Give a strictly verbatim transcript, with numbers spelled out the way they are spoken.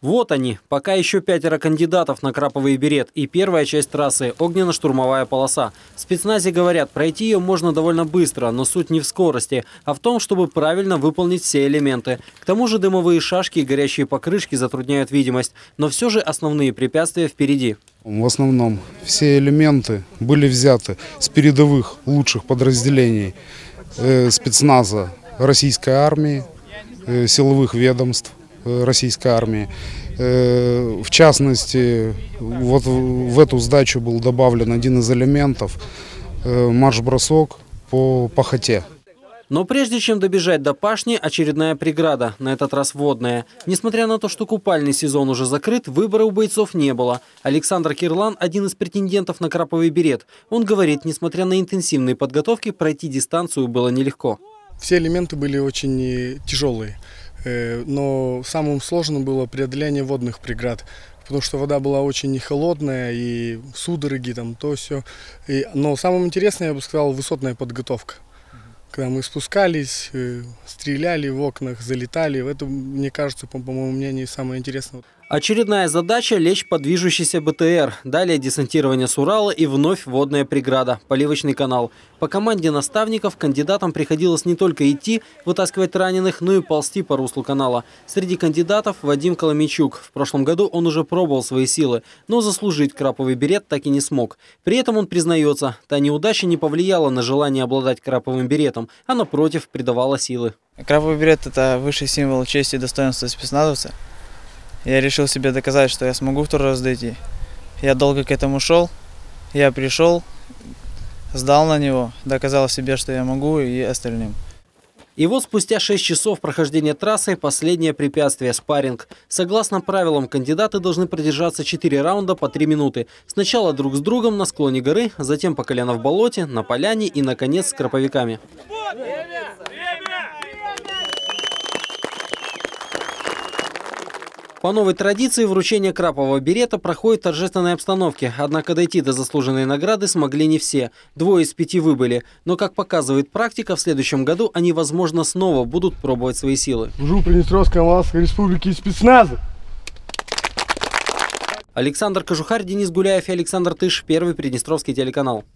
Вот они, пока еще пятеро кандидатов на краповый берет и первая часть трассы – огненно-штурмовая полоса. В спецназе говорят, пройти ее можно довольно быстро, но суть не в скорости, а в том, чтобы правильно выполнить все элементы. К тому же дымовые шашки и горящие покрышки затрудняют видимость, но все же основные препятствия впереди. В основном все элементы были взяты с передовых лучших подразделений э, спецназа российской армии, э, силовых ведомств российской армии. В частности, вот в эту сдачу был добавлен один из элементов – марш-бросок по пахоте. Но прежде чем добежать до пашни, очередная преграда, на этот раз водная. Несмотря на то, что купальный сезон уже закрыт, выбора у бойцов не было. Александр Кирлан – один из претендентов на краповый берет. Он говорит, несмотря на интенсивные подготовки, пройти дистанцию было нелегко. Все элементы были очень тяжелые. Но самым сложным было преодоление водных преград, потому что вода была очень холодная и судороги, там, то все. И, но самым интересным, я бы сказал, высотная подготовка. Когда мы спускались, стреляли в окнах, залетали, это, мне кажется, по, по моему мнению, самое интересное. Очередная задача – лечь под движущийся БТР. Далее десантирование с Урала и вновь водная преграда – поливочный канал. По команде наставников кандидатам приходилось не только идти, вытаскивать раненых, но и ползти по руслу канала. Среди кандидатов Вадим Коломейчук. В прошлом году он уже пробовал свои силы, но заслужить краповый берет так и не смог. При этом он признается, та неудача не повлияла на желание обладать краповым беретом, а напротив придавала силы. Краповый берет – это высший символ чести и достоинства спецназовца. Я решил себе доказать, что я смогу второй раз дойти. Я долго к этому шел, я пришел, сдал на него, доказал себе, что я могу, и остальным. И вот спустя шесть часов прохождения трассы последнее препятствие – спарринг. Согласно правилам, кандидаты должны продержаться четыре раунда по три минуты. Сначала друг с другом на склоне горы, затем по колено в болоте, на поляне и, наконец, с краповиками. По новой традиции вручение крапового берета проходит в торжественной обстановке. Однако дойти до заслуженной награды смогли не все. Двое из пяти выбыли. Но, как показывает практика, в следующем году они, возможно, снова будут пробовать свои силы. Служу Приднестровской Молдавской Республики спецназа. Александр Кожухарь, Денис Гуляев и Александр Тыш. Первый Приднестровский телеканал.